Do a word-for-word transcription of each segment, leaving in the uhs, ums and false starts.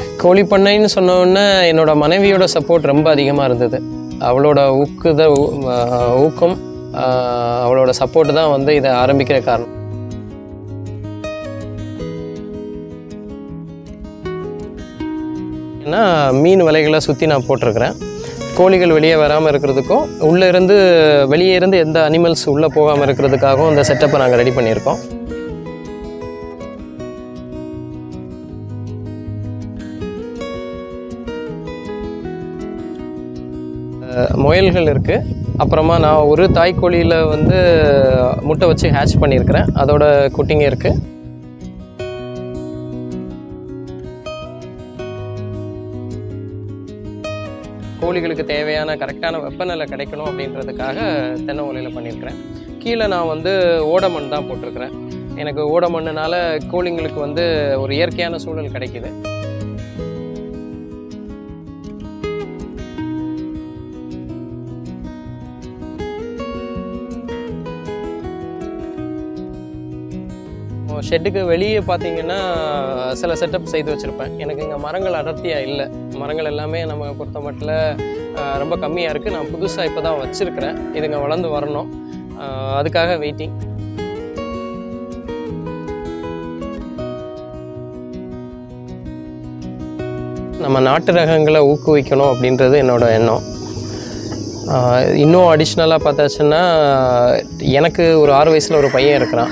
கோழி பண்ணைன்னு சொன்ன உடனே என்னோட மனைவியோட சப்போர்ட் ரொம்ப அதிகமாக இருந்தது. அவளோட ஊக்குத ஊக்கம் அவளோட சப்போர்ட் தான் வந்து இதை ஆரம்பிக்கிற காரணம். ஏன்னா மீன் வலைகளை சுற்றி நான் போட்டிருக்கிறேன். கோழிகள் வெளியே வராமல் இருக்கிறதுக்கும் உள்ளே இருந்து வெளியே இருந்து எந்த அனிமல்ஸ் உள்ளே போகாமல் இருக்கிறதுக்காகவும் இந்த செட்டப்பை நாங்கள் ரெடி பண்ணியிருக்கோம். முயல்கள் இருக்குது. அப்புறமா நான் ஒரு தாய்க்கோழியில் வந்து முட்டை வச்சு ஹேட்ச் பண்ணியிருக்கிறேன். அதோட குட்டிங்க இருக்குது. கோழிகளுக்கு தேவையான கரெக்டான வெப்பநிலை கிடைக்கணும் அப்படின்றதுக்காக தென்னை ஓலையில் பண்ணியிருக்கிறேன். கீழே நான் வந்து ஓடமண் தான் போட்டிருக்கிறேன். எனக்கு ஓடமண்ணுனால கோழிங்களுக்கு வந்து ஒரு இயற்கையான சூழல் கிடைக்கிது. ஷெட்டுக்கு வெளியே பார்த்தீங்கன்னா சில செட்டப் செய்து வச்சுருப்பேன். எனக்கு இங்கே மரங்கள் அடர்த்தியாக இல்லை. மரங்கள் எல்லாமே நம்ம பொறுத்த மட்டில் ரொம்ப கம்மியாக இருக்குது. நான் புதுசாக இப்போ தான் வச்சுருக்கிறேன். இதுங்க வளர்ந்து வரணும், அதுக்காக வெயிட்டிங். நம்ம நாட்டு ரகங்களை ஊக்குவிக்கணும் அப்படின்றது என்னோடய எண்ணம். இன்னும் அடிஷ்னலாக பார்த்தாச்சுன்னா எனக்கு ஒரு ஆறு வயசில் ஒரு பையன் இருக்கிறான்.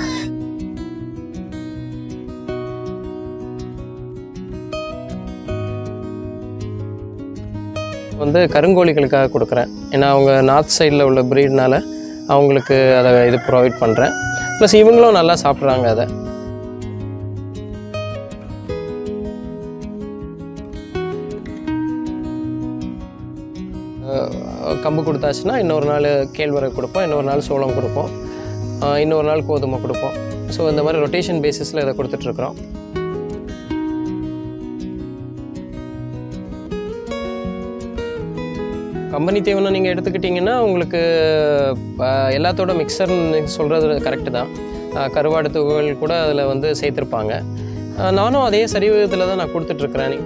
வந்து கருங்கோழிகளுக்காக கொடுக்குறேன். ஏன்னா அவங்க நார்த் சைடில் உள்ள ப்ரீட்னால அவங்களுக்கு அதை இது ப்ரொவைட் பண்ணுறேன். ப்ளஸ் இவங்களும் நல்லா சாப்பிட்றாங்க. அதை கம்பு கொடுத்தாச்சுன்னா இன்னொரு நாள் கேழ்வரகு கொடுப்போம், இன்னொரு நாள் சோளம் கொடுப்போம், இன்னொரு நாள் கோதுமை கொடுப்போம். ஸோ இந்த மாதிரி ரொட்டேஷன் பேசிஸில் இதை கொடுத்துட்ருக்குறோம். கம்பெனி தீவனம் நீங்கள் எடுத்துக்கிட்டிங்கன்னா உங்களுக்கு எல்லாத்தோட மிக்சர்னு சொல்கிறது கரெக்டு தான். கருவாடு துகள் கூட அதில் வந்து சேர்த்துருப்பாங்க. நானும் அதே சரி விதத்தில் தான் நான் கொடுத்துட்ருக்குறேன்.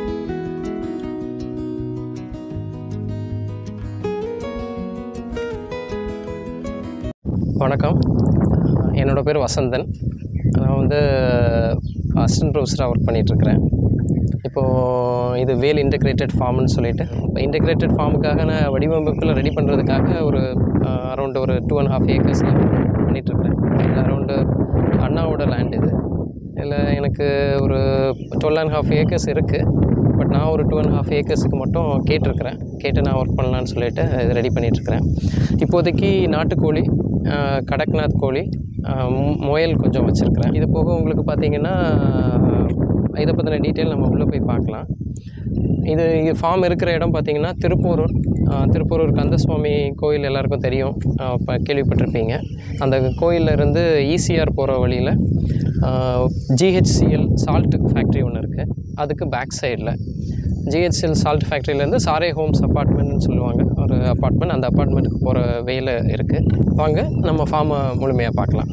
வணக்கம், என்னோடய பேர் வசந்தன். நான் வந்து அசிஸ்டன்ட் ப்ரொஃபஸராக ஒர்க் பண்ணிகிட்ருக்கிறேன். இப்போது இது வேல் இன்டெகிரேட்டட் ஃபார்ம்னு சொல்லிட்டு இப்போ இன்டெகிரேட்டட் ஃபார்முக்காக நான் வடிவமைப்பில் ரெடி பண்ணுறதுக்காக ஒரு அரௌண்டு ஒரு டூ அண்ட் ஹாஃப் ஏக்கர்ஸில் பண்ணிகிட்ருக்கிறேன். இதில் அரௌண்டு அண்ணாவோட லேண்ட் இது. இதில் எனக்கு ஒரு டுவெல் அண்ட் ஹாஃப் ஏக்கர்ஸ் இருக்குது. பட் நான் ஒரு டூ அண்ட் ஹாஃப் ஏக்கர்ஸுக்கு மட்டும் கேட்டிருக்கிறேன். கேட்டு நான் ஒர்க் பண்ணலான்னு சொல்லிட்டு இது ரெடி பண்ணிகிட்ருக்கிறேன். இப்போதைக்கு நாட்டுக்கோழி, கடக்நாத் கோழி, முயல் கொஞ்சம் வச்சுருக்கிறேன். இது போக உங்களுக்கு பார்த்திங்கன்னா இதை பற்றின டீட்டெயில் நம்ம உள்ளே போய் பார்க்கலாம். இது ஃபார்ம் இருக்கிற இடம் பார்த்திங்கன்னா திருப்பூரூர். திருப்பூரூர் கந்தசுவாமி கோயில் எல்லாருக்கும் தெரியும், இப்போ கேள்விப்பட்டிருப்பீங்க. அந்த கோயிலிருந்து ஈசிஆர் போகிற வழியில் ஜிஹெச்சிஎல் சால்ட் ஃபேக்ட்ரி ஒன்று இருக்குது. அதுக்கு பேக் சைடில் ஜிஹெச்சிஎல் சால்ட் ஃபேக்ட்ரியிலேருந்து சாரே ஹோம்ஸ் அப்பார்ட்மெண்ட்னு சொல்லுவாங்க, ஒரு அப்பார்ட்மெண்ட். அந்த அப்பார்ட்மெண்ட்டுக்கு போகிற வேலை இருக்குது. வாங்க நம்ம ஃபார்மை முழுமையாக பார்க்கலாம்.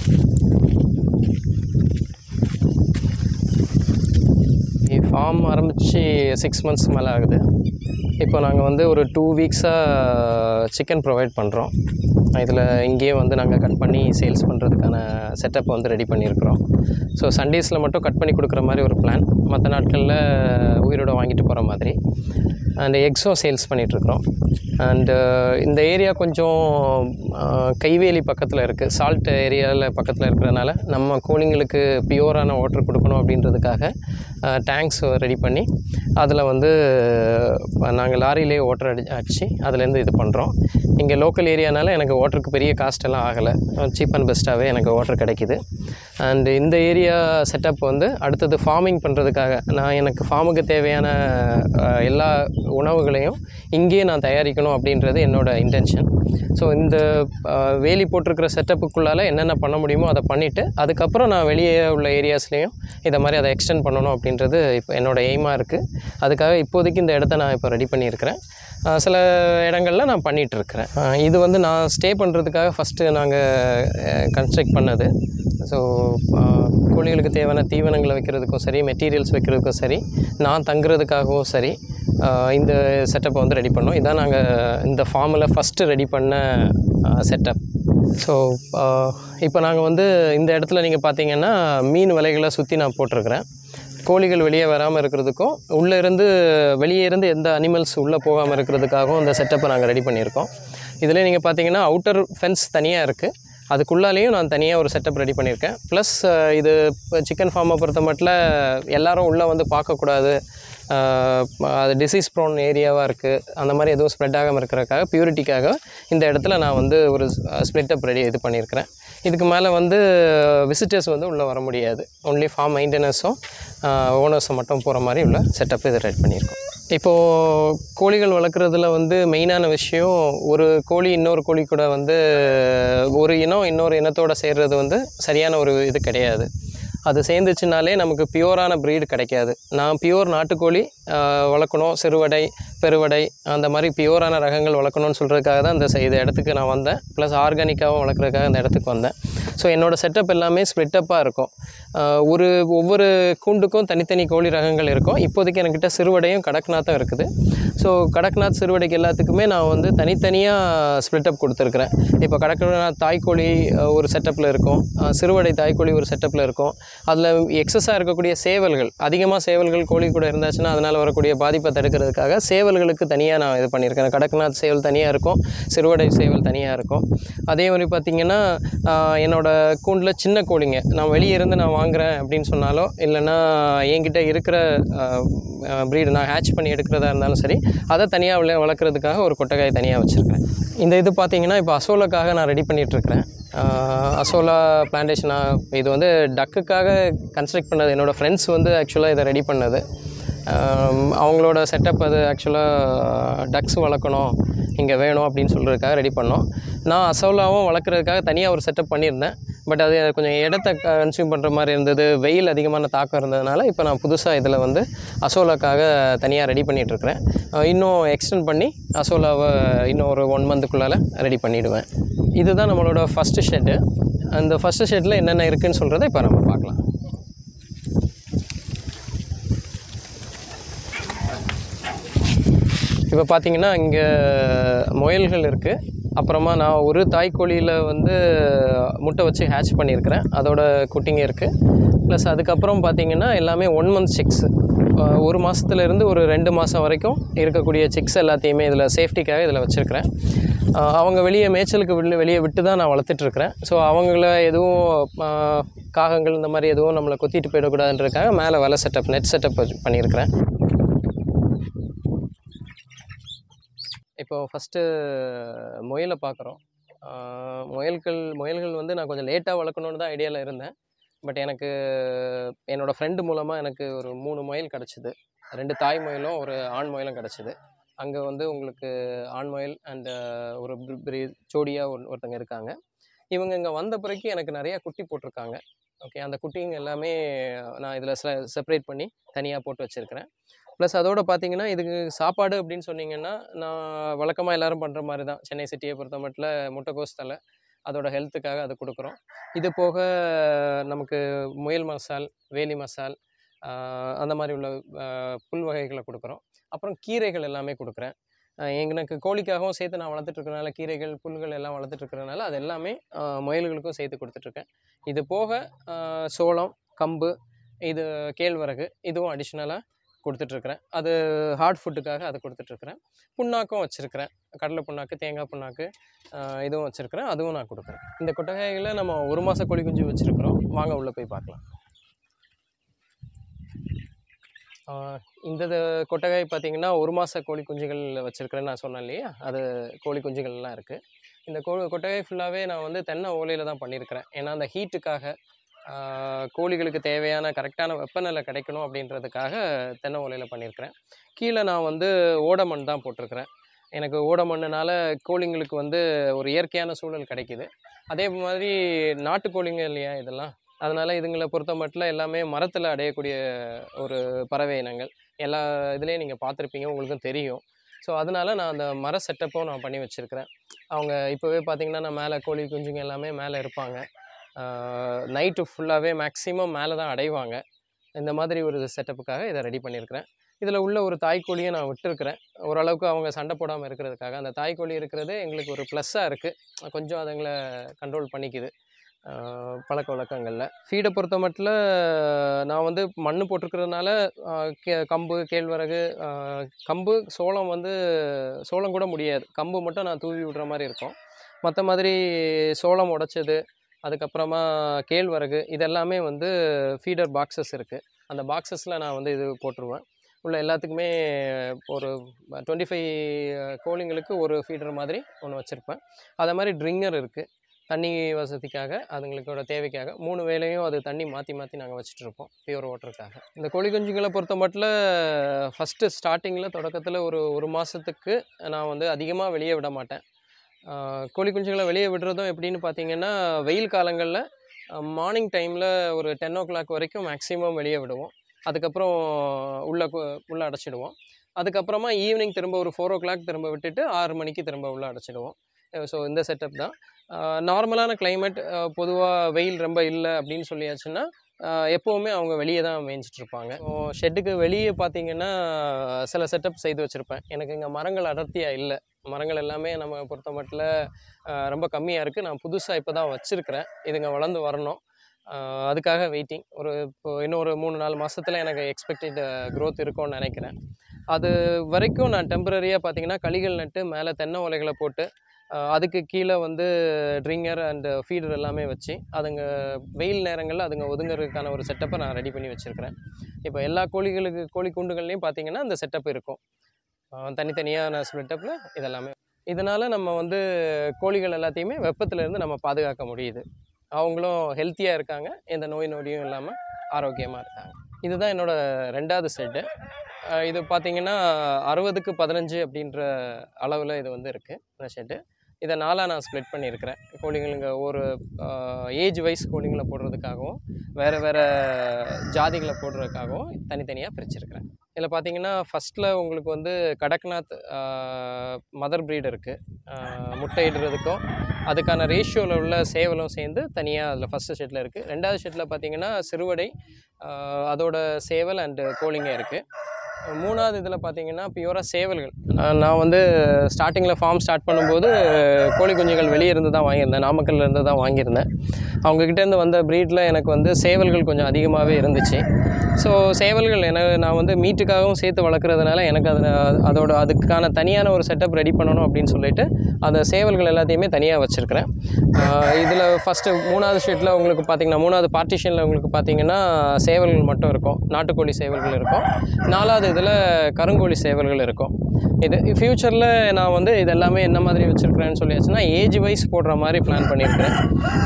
ஃபார்ம் ஆரம்பித்து சிக்ஸ் மந்த்ஸ் மேலே ஆகுது. இப்போ நாங்கள் வந்து ஒரு டூ வீக்ஸாக சிக்கன் ப்ரொவைட் பண்ணுறோம். இதில் இங்கேயே வந்து நாங்கள் கட் பண்ணி சேல்ஸ் பண்ணுறதுக்கான செட்டப் வந்து ரெடி பண்ணியிருக்கிறோம். ஸோ சண்டேஸில் மட்டும் கட் பண்ணி கொடுக்குற மாதிரி ஒரு பிளான், மற்ற நாட்களில் உயிரோட வாங்கிட்டு போகிற மாதிரி. அண்ட் எக்ஸும் சேல்ஸ் பண்ணிகிட்ருக்குறோம். அண்டு இந்த ஏரியா கொஞ்சம் கைவேலி பக்கத்தில் இருக்குது, சால்ட் ஏரியாவில் பக்கத்தில் இருக்கிறதுனால நம்ம கோழிங்களுக்கு பியூரான வாட்டர் கொடுக்கணும் அப்படின்றதுக்காக டேங்க்ஸ் ரெடி பண்ணி அதில் வந்து நாங்கள் லாரியிலே வாட்டர் அடி அடித்து அதுலேருந்து இது பண்ணுறோம். இங்கே லோக்கல் ஏரியானால எனக்கு வாட்டருக்கு பெரிய காஸ்ட் எல்லாம் ஆகலை, சீப் அண்ட் பெஸ்ட்டாகவே எனக்கு வாட்டர் கிடைக்கிது. அண்டு இந்த ஏரியா செட்டப் வந்து அடுத்தது ஃபார்மிங் பண்ணுறதுக்காக நான் எனக்கு ஃபார்முக்கு தேவையான எல்லா உணவுகளையும் இங்கேயே நான் தயாரிக்கணும் அப்படின்றது என்னோடய இன்டென்ஷன். ஸோ இந்த வேலி போட்டிருக்கிற செட்டப்புக்குள்ளால் என்னென்ன பண்ண முடியுமோ அதை பண்ணிவிட்டு அதுக்கப்புறம் நான் வெளியே உள்ள ஏரியாஸ்லேயும் இதை மாதிரி அதை எக்ஸ்டெண்ட் பண்ணணும் அப்படின்றது இப்போ என்னோடய எய்மாக இருக்குது. அதுக்காக இப்போதைக்கு இந்த இடத்த நான் இப்போ ரெடி பண்ணியிருக்கிறேன். சில இடங்களில் நான் பண்ணிகிட்ருக்கிறேன். பண்ணியிருக்கிறேன். இது வந்து நான் ஸ்டே பண்ணுறதுக்காக ஃபஸ்ட்டு நாங்கள் கன்ஸ்ட்ரக்ட் பண்ணது. ஸோ கோழிகளுக்கு தேவையான தீவனங்களை வைக்கிறதுக்கும் சரி, மெட்டீரியல்ஸ் வைக்கிறதுக்கும் சரி, நான் தங்குறதுக்காகவும் சரி இந்த செட்டப்பை வந்து ரெடி பண்ணோம். இதான் நாங்கள் இந்த ஃபார்மில் ஃபஸ்ட்டு ரெடி பண்ண செட்டப். ஸோ இப்போ நாங்கள் வந்து இந்த இடத்துல நீங்கள் பார்த்தீங்கன்னா மீன் வலைகளை சுற்றி நான் போட்டிருக்கிறேன். கோழிகள் வெளியே வராமல் இருக்கிறதுக்கும், உள்ளே இருந்து வெளியே இருந்து எந்த அனிமல்ஸ் உள்ளே போகாமல் இருக்கிறதுக்காகவும் இந்த செட்டப்பை நாங்கள் ரெடி பண்ணியிருக்கோம். இதில் நீங்கள் பார்த்தீங்கன்னா அவுட்டர் ஃபென்ஸ் தனியாக இருக்குது, அதுக்குள்ளாலேயும் நான் தனியாக ஒரு செட்டப் ரெடி பண்ணியிருக்கேன். ப்ளஸ் இது சிக்கன் ஃபார்மை பொறுத்த மட்டும் எல்லோரும் உள்ளே வந்து பார்க்கக்கூடாது, அது டிசீஸ் ப்ரோன் ஏரியாவாக இருக்குது, அந்த மாதிரி எதுவும் ஸ்ப்ரெட் ஆகாமல் இருக்கிறதுக்காக, பியூரிட்டிக்காக இந்த இடத்துல நான் வந்து ஒரு ஸ்ப்ளிட்டப் ரெடி இது பண்ணியிருக்கிறேன். இதுக்கு மேலே வந்து விசிட்டர்ஸ் வந்து உள்ளே வர முடியாது, ஒன்லி ஃபார்ம் மெயின்டெனன்ஸும் ஓனர்ஸும் மட்டும் போகிற மாதிரி உள்ள செட்டப் இதை ரெடி பண்ணியிருக்கோம். இப்போது கோழிகள் வளர்க்குறதுல வந்து மெயினான விஷயம், ஒரு கோழி இன்னொரு கோழி கூட வந்து ஒரு இனம் இன்னொரு இனத்தோடு சேர்றது வந்து சரியான ஒரு இது கிடையாது. அது சேர்ந்துச்சுனாலே நமக்கு பியூரான ப்ரீடு கிடைக்காது. நான் பியூர் நாட்டுக்கோழி வளர்க்கணும், சிறுவடை பெருவடை அந்த மாதிரி பியூரான ரகங்கள் வளர்க்கணும்னு சொல்கிறதுக்காக தான் இந்த இந்த இடத்துக்கு நான் வந்தேன். ப்ளஸ் ஆர்கானிக்காகவும் வளர்க்குறதுக்காக இந்த இடத்துக்கு வந்தேன். ஸோ என்னோடய செட்டப் எல்லாமே ஸ்ப்ளிட்டப்பாக இருக்கும். ஒரு ஒவ்வொரு கூண்டுக்கும் தனித்தனி கோழி ரகங்கள் இருக்கும். இப்போதைக்கு என்கிட்ட சிறுவடையும் கடக்நாத்தும் இருக்குது. ஸோ கடக்நாத் சிறுவடைக்கு எல்லாத்துக்குமே நான் வந்து தனித்தனியாக ஸ்ப்ளிட்டப் கொடுத்துருக்குறேன். இப்போ கடக்நாத் தாய்க்கோழி ஒரு செட்டப்பில் இருக்கும், சிறுவடை தாய்க்கோழி ஒரு செட்டப்பில் இருக்கும். அதில் எக்ஸஸாக இருக்கக்கூடிய சேவல்கள், அதிகமாக சேவல்கள் கோழி கூட இருந்தாச்சுன்னா அதனால் வரக்கூடிய பாதிப்பை தடுக்கிறதுக்காக சேவல்களுக்கு தனியாக நான் இது பண்ணியிருக்கேன். கடக்நாத் சேவல் தனியாக இருக்கும், சிறுவடை சேவல் தனியாக இருக்கும். அதே மாதிரி பார்த்திங்கன்னா என்னோடய கூண்டில் சின்ன கோழிங்க நான் வெளியே இருந்து நான் வாங்குகிறேன் அப்படின்னு சொன்னாலோ, இல்லைன்னா என்கிட்ட இருக்கிற ப்ரீடு நான் ஹேட்ச் பண்ணி எடுக்கிறதா இருந்தாலும் சரி, அதை தனியாக உள்ள வளர்க்குறதுக்காக ஒரு கொட்டகாய் தனியாக வச்சுருக்கிறேன். இந்த இது பார்த்திங்கன்னா இப்போ அசோலாக்காக நான் ரெடி பண்ணிகிட்ருக்கிறேன். அசோலா பிளான்டேஷனாக இது வந்து டக்குக்காக கன்ஸ்ட்ரக்ட் பண்ணது. என்னோடய ஃப்ரெண்ட்ஸ் வந்து ஆக்சுவலாக இதை ரெடி பண்ணது. அவங்களோட செட்டப் அது ஆக்சுவலாக டக்ஸ் வளர்க்கணும் இங்கே வேணும் அப்படின்னு சொல்கிறதுக்காக ரெடி பண்ணோம். நான் அசோலாவும் வளர்க்குறதுக்காக தனியாக ஒரு செட்டப் பண்ணியிருந்தேன். பட் அது கொஞ்சம் இடத்த கன்சியூம் பண்ணுற மாதிரி இருந்தது, வெயில் அதிகமான தாக்கம் இருந்ததுனால இப்போ நான் புதுசாக இதில் வந்து அசோலாக்காக தனியாக ரெடி பண்ணிகிட்ருக்கிறேன். இன்னும் எக்ஸ்டெண்ட் பண்ணி அசோலாவை இன்னும் ஒரு ஒன் மந்த்துக்குள்ளால் ரெடி பண்ணிவிடுவேன். இதுதான் நம்மளோட ஃபஸ்ட்டு ஷெட்டு. அந்த ஃபஸ்ட்டு ஷெட்டில் என்னென்ன இருக்குதுன்னு சொல்கிறத இப்போ நம்ம பார்க்கலாம். இப்போ பார்த்திங்கன்னா இங்கே முயல்கள் இருக்குது. அப்புறமா நான் ஒரு தாய்க்கோழியில் வந்து முட்டை வச்சு ஹேட்ச் பண்ணியிருக்கிறேன், அதோட குட்டிங்க இருக்குது. ப்ளஸ் அதுக்கப்புறம் பார்த்திங்கன்னா எல்லாமே ஒன் மந்த் சிக்ஸு, ஒரு மாதத்துலேருந்து ஒரு ரெண்டு மாதம் வரைக்கும் இருக்கக்கூடிய சிக்ஸ் எல்லாத்தையுமே இதில் சேஃப்டிக்காக இதில் வச்சுருக்கிறேன். அவங்க வெளியே மேய்ச்சலுக்கு வெளியே வெளியே விட்டு தான் நான் வளர்த்துட்ருக்கிறேன். ஸோ அவங்கள எதுவும் காகங்கள் இந்த மாதிரி எதுவும் நம்மளை கொத்திட்டு போயிடக்கூடாதுன்றதுக்காக மேலே வலை செட்டப், நெட் செட்டப் பண்ணியிருக்கிறேன். இப்போது ஃபஸ்ட்டு முயலை பார்க்குறோம். முயல்கள் முயல்கள் வந்து நான் கொஞ்சம் லேட்டாக வளர்க்கணுன்னு தான் ஐடியாவில் இருந்தேன். பட் எனக்கு என்னோடய ஃப்ரெண்டு மூலமாக எனக்கு ஒரு மூணு முயல் கிடச்சிது. ரெண்டு தாய் முயலும் ஒரு ஆண் முயலும் கிடச்சிது. அங்கே வந்து உங்களுக்கு ஆண் முயல் அண்டு ஒரு பெரிய ஜோடியாக ஒரு ஒருத்தங்க இருக்காங்க. இவங்க இங்கே வந்த பிறகு எனக்கு நிறையா குட்டி போட்டிருக்காங்க. ஓகே, அந்த குட்டிங்க எல்லாமே நான் இதில் செ செப்பரேட் பண்ணி தனியாக போட்டு வச்சுருக்கிறேன். ப்ளஸ் அதோடு பார்த்திங்கன்னா இதுக்கு சாப்பாடு அப்படின்னு சொன்னிங்கன்னா நான் வழக்கமாக எல்லோரும் பண்ணுற மாதிரி தான். சென்னை சிட்டியை பொறுத்த மட்டும் முட்டைக்கோஸ் தலை, அதோட ஹெல்த்துக்காக அது கொடுக்குறோம். இது போக நமக்கு முயல் மசால், வேலி மசால், அந்த மாதிரி உள்ள புல் வகைகளை கொடுக்குறோம். அப்புறம் கீரைகள் எல்லாமே கொடுக்குறேன். எனக்கு கோழிக்காகவும் சேர்த்து நான் வளர்த்துட்ருக்கனால கீரைகள் புல்கள் எல்லாம் வளர்த்துட்ருக்கிறதுனால அது எல்லாமே முயல்களுக்கும் சேர்த்து கொடுத்துட்ருக்கேன். இது போக சோளம், கம்பு, இது கேழ்வரகு இதுவும் அடிஷ்னலாக கொடுத்துட்ருக்குறேன். அது ஹார்ட் ஃபுட்டுக்காக அதை கொடுத்துட்ருக்குறேன். புண்ணாக்கும் வச்சுருக்கிறேன், கடலை புண்ணாக்கு, தேங்காய் புண்ணாக்கு இதுவும் வச்சுருக்கிறேன், அதுவும் நான் கொடுக்குறேன். இந்த கொட்டகையில் நம்ம ஒரு மாத கோழி குஞ்சு வச்சுருக்குறோம். வாங்க உள்ளே போய் பார்க்கலாம். இந்த கொட்டகை பார்த்திங்கன்னா ஒரு மாத கோழி குஞ்சுகள் வச்சுருக்கிறேன்னு நான் சொன்னேன் இல்லையா, அது கோழி குஞ்சுகள்லாம் இருக்குது. இந்த கோ கொட்டகை ஃபுல்லாகவே நான் வந்து தென்னை ஓலையில் தான் பண்ணியிருக்கிறேன். ஏன்னா அந்த ஹீட்டுக்காக கோழிகளுக்கு தேவையான கரெக்டான வெப்பநிலை கிடைக்கணும் அப்படின்றதுக்காக தென்னை ஓலையில் பண்ணியிருக்கிறேன். கீழே நான் வந்து ஓடமண் தான் போட்டிருக்கிறேன். எனக்கு ஓடமண்ணுனால கோழிங்களுக்கு வந்து ஒரு இயற்கையான சூழல் கிடைக்கிது. அதே மாதிரி நாட்டு கோழிங்க இல்லையா இதெல்லாம், அதனால் இதுங்களை பொறுத்த மட்டும் எல்லாமே மரத்தில் அடையக்கூடிய ஒரு பறவை இனங்கள். எல்லா இதுலேயும் நீங்கள் பார்த்துருப்பீங்க, உங்களுக்கும் தெரியும். ஸோ அதனால நான் அந்த மர செட்டப்பும் நான் பண்ணி வச்சுருக்கிறேன். அவங்க இப்போவே பார்த்திங்கன்னா நான் மேலே கோழி குஞ்சுங்க எல்லாமே மேலே இருப்பாங்க. நைட்டு ஃபுல்லாகவே மேக்ஸிமம் மேலே தான் அடைவாங்க. இந்த மாதிரி ஒரு செட்டப்புக்காக இதை ரெடி பண்ணியிருக்கிறேன். இதில் உள்ள ஒரு தாய்க்கோழியை நான் விட்டுருக்கிறேன். ஓரளவுக்கு அவங்க சண்டை போடாமல் இருக்கிறதுக்காக. அந்த தாய்க்கோழி இருக்கிறது எங்களுக்கு ஒரு ப்ளஸ்ஸாக இருக்குது. கொஞ்சம் அதுங்களை கண்ட்ரோல் பண்ணிக்குது பழக்க வழக்கங்களில். ஃபீடை பொறுத்த மட்டும் நான் வந்து மண் போட்டிருக்கிறதுனால கே கம்பு கேழ்வரகு கம்பு சோளம் வந்து சோளம் கூட முடியாது, கம்பு மட்டும் நான் தூவி விடுற மாதிரி இருக்கும். மற்ற மாதிரி சோளம் உடைச்சது, அதுக்கப்புறமா கேழ்வரகு இதெல்லாமே வந்து ஃபீடர் பாக்ஸஸ் இருக்குது. அந்த பாக்ஸஸில் நான் வந்து இது போட்டுருவேன். உள்ள எல்லாத்துக்குமே ஒரு டுவெண்ட்டி ஃபைவ் கோழிங்களுக்கு ஒரு ஃபீடர் மாதிரி ஒன்று வச்சுருப்பேன். அதை மாதிரி ட்ரிங்கர் இருக்குது, தண்ணி வசதிக்காக அதுங்களுக்கோட தேவைக்காக மூணு வேளையும் அது தண்ணி மாற்றி மாற்றி நாங்கள் வச்சுட்ருப்போம் பியூர் வாட்டருக்காக. இந்த கோழி குஞ்சுங்களை பொறுத்த மட்டும் ஃபஸ்ட்டு ஸ்டார்டிங்கில் தொடக்கத்தில் ஒரு ஒரு மாதத்துக்கு நான் வந்து அதிகமாக வெளியே விட மாட்டேன். கோழி குஞ்சுகளை வெளியே விடுறதும் எப்படின்னு பார்த்தீங்கன்னா, வெயில் காலங்களில் மார்னிங் டைமில் ஒரு டென் ஓ கிளாக் வரைக்கும் மேக்ஸிமம் வெளியே விடுவோம். அதுக்கப்புறம் உள்ளே உள்ளே அடைச்சிடுவோம். அதுக்கப்புறமா ஈவினிங் திரும்ப ஒரு ஃபோர் ஓ கிளாக் திரும்ப விட்டுட்டு ஆறு மணிக்கு திரும்ப உள்ளே அடைச்சிடுவோம். ஸோ இந்த செட்டப் தான். நார்மலான கிளைமேட், பொதுவாக வெயில் ரொம்ப இல்லை அப்படின்னு சொல்லியாச்சுன்னா எப்போவுமே அவங்க வெளியே தான் மேய்ஞ்சிட்ருப்பாங்க. ஷெட்டுக்கு வெளியே பார்த்திங்கன்னா சில செட்டப் செய்து வச்சுருப்பேன். எனக்கு இங்கே மரங்கள் அடர்த்தியாக இல்லை. மரங்கள் எல்லாமே நம்ம பொறுத்த மட்டும் ரொம்ப கம்மியாக இருக்குது. நான் புதுசாக இப்போ தான் வச்சுருக்கிறேன். இதுங்க வளர்ந்து வரணும், அதுக்காக வெயிட்டிங். ஒரு இப்போ இன்னும் ஒரு மூணு நாலு மாதத்தில் எனக்கு எக்ஸ்பெக்டட் க்ரோத் இருக்கும்னு நினைக்கிறேன். அது வரைக்கும் நான் டெம்பரரியாக பார்த்திங்கன்னா களிகள் நட்டு மேலே தென்னை ஓலைகளை போட்டு அதுக்கு கீழே வந்து ட்ரிங்கர் அண்டு ஃபீடர் எல்லாமே வச்சு அதுங்க வெயில் நேரங்களில் அதுங்க ஒதுங்கிறதுக்கான ஒரு செட்டப்பை நான் ரெடி பண்ணி வச்சுருக்கிறேன். இப்போ எல்லா கோழிகளுக்கு கோழி கூண்டுகள்லையும் பார்த்திங்கன்னா இந்த செட்டப் இருக்கும், தனித்தனியான செட்டப்பில் இதெல்லாமே. இதனால் நம்ம வந்து கோழிகள் எல்லாத்தையுமே வெப்பத்திலேருந்து நம்ம பாதுகாக்க முடியுது. அவங்களும் ஹெல்த்தியாக இருக்காங்க, எந்த நோய் நொடியும் இல்லாமல் ஆரோக்கியமாக இருக்காங்க. இதுதான் என்னோடய ரெண்டாவது செட்டு. இது பார்த்திங்கன்னா அறுபதுக்கு பதினஞ்சு அப்படின்ற அளவில் இது வந்து இருக்குது இந்த ஷெட்டு. இதை நாளாக நான் ஸ்ப்ளிட் பண்ணியிருக்கிறேன். கோழிகளுங்க ஒரு ஏஜ் வைஸ் கோழிங்களை போடுறதுக்காகவும் வேறு வேறு ஜாதிகளை போடுறதுக்காகவும் தனித்தனியாக பிரிச்சுருக்கிறேன். இதில் பார்த்திங்கன்னா ஃபஸ்ட்டில் உங்களுக்கு வந்து கடக்நாத் மதர் ப்ரீட் இருக்குது. முட்டையிடுறதுக்கும் அதுக்கான ரேஷியோவில் உள்ள சேவலும் சேர்ந்து தனியாக அதில் ஃபஸ்ட்டு ஷெட்டில் இருக்குது. ரெண்டாவது ஷெட்டில் பார்த்திங்கன்னா சிறுவடை, அதோட சேவல் அண்டு கோழிங்க இருக்குது. மூணாவது இதில் பார்த்திங்கன்னா பியூராக சேவல்கள். நான் வந்து ஸ்டார்டிங்கில் ஃபார்ம் ஸ்டார்ட் பண்ணும்போது கோழி குஞ்சுகள் வெளியே இருந்து தான் வாங்கியிருந்தேன், நாமக்கல்ல இருந்து தான் வாங்கியிருந்தேன். அவங்கக்கிட்டேருந்து வந்த ப்ரீடில் எனக்கு வந்து சேவல்கள் கொஞ்சம் அதிகமாகவே இருந்துச்சு. ஸோ சேவல்கள் எனக்கு நான் வந்து மீட்டுக்காகவும் சேர்த்து வளர்க்குறதுனால எனக்கு அதில் அதோட அதுக்கான தனியான ஒரு செட்டப் ரெடி பண்ணணும் அப்படின்னு சொல்லிட்டு அந்த சேவல்கள் எல்லாத்தையுமே தனியாக வச்சுருக்கிறேன். இதில் ஃபஸ்ட்டு மூணாவது ஷீட்டில் உங்களுக்கு பார்த்திங்கன்னா மூணாவது பார்ட்டிஷனில் உங்களுக்கு பார்த்திங்கன்னா சேவல்கள் மட்டும் இருக்கும், நாட்டுக்கோழி சேவல்கள் இருக்கும். நாலாவது இதில் கருங்கோழி சேவல்கள் இருக்கும். இது ஃப்யூச்சரில் நான் வந்து இது எல்லாமே என்ன மாதிரி வச்சுருக்கிறேன்னு சொல்லியாச்சுன்னா ஏஜ் வைஸ் போடுற மாதிரி பிளான் பண்ணியிருக்கிறேன்.